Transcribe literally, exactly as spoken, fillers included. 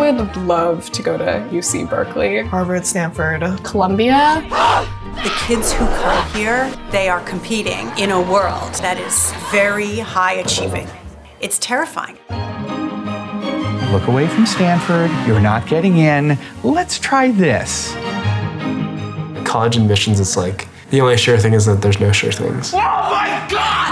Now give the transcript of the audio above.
would love to go to U C Berkeley. Harvard, Stanford. Columbia. The kids who come here, they are competing in a world that is very high achieving. It's terrifying. Look away from Stanford. You're not getting in. Let's try this. College admissions is like, the only sure thing is that there's no sure things. Oh my God!